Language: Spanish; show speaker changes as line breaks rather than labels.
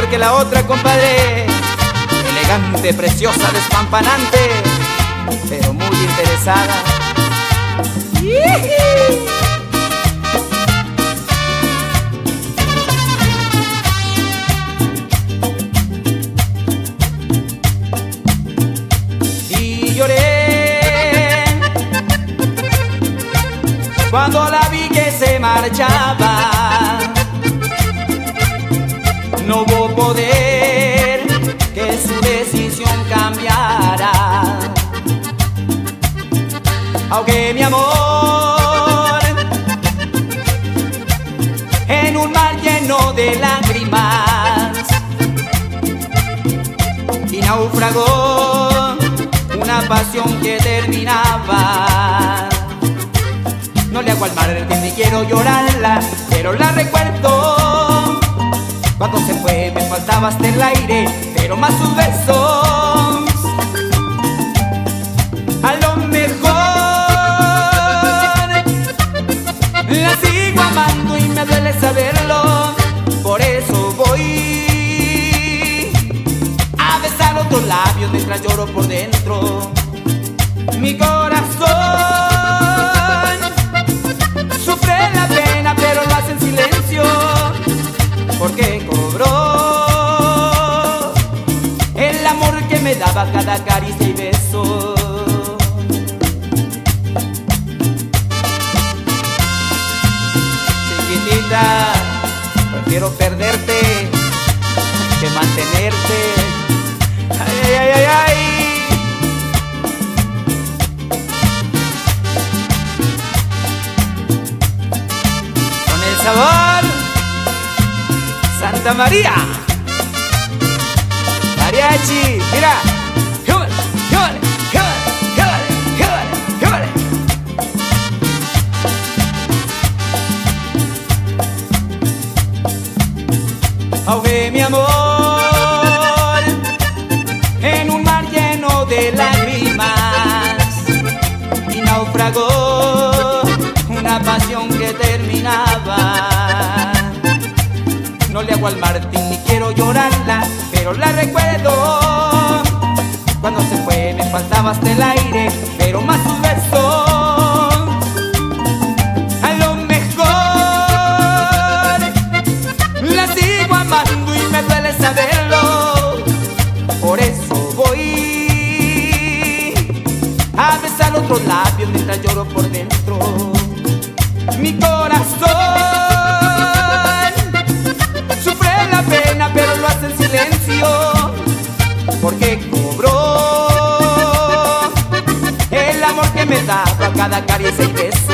mejor que la otra, compadre. Elegante, preciosa, despampanante, pero muy interesada. Y lloré cuando la vi que se marchaba. No hubo poder que su decisión cambiara. Aunque mi amor en un mar lleno de lágrimas y naufragó una pasión que terminaba. No le hago al mar que ni quiero llorarla, pero la recuerdo. Cuando se fue me faltaba hasta el aire, pero más sus besos. A lo mejor la sigo amando y me duele saberlo. Por eso voy a besar otros labios mientras lloro por dentro. Mi corazón sufre la pena, pero lo hace en silencio, porque cobró el amor que me daba cada caricia y beso. Chiquitita, prefiero perderte que mantenerte. Ay, ay, ay, ay. Con el sabor Santa María Mariachi, mira. ¡Júbale, júbale, júbale, júbale, júbale! Ahogué mi amor en un mar lleno de lágrimas y naufragó una pasión que terminaba. No le hago al Martín ni quiero llorarla, pero la recuerdo. Cuando se fue me faltaba hasta el aire, pero más sus besos. A lo mejor la sigo amando y me duele saberlo. Por eso voy a besar otros labios mientras lloro por dentro. Mi corazón pero lo hace en silencio, porque cobró el amor que me daba cada caricia y beso.